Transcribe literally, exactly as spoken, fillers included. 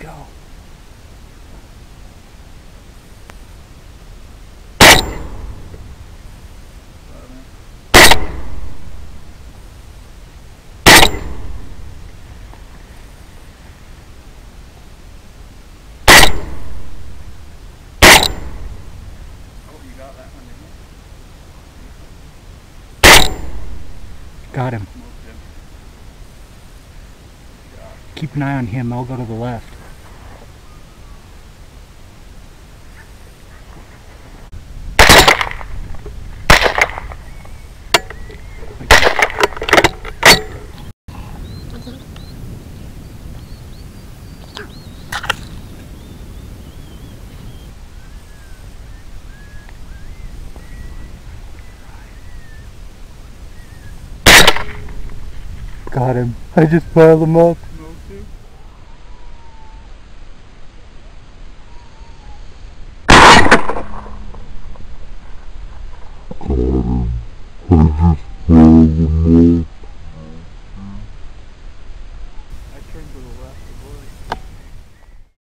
go. Got him. Keep an eye on him. I'll go to the left. Got him. I just piled him up. Got him. I just piled him up. I turned to the left to avoid.